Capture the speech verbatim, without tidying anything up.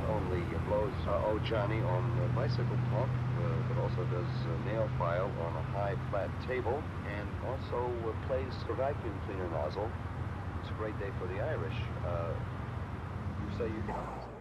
not only blows uh, Oh Johnny on the bicycle pump, uh, but also does uh, nail file on a high flat table, and also uh, plays the vacuum cleaner nozzle. It's a great day for the Irish. Uh, you say you can...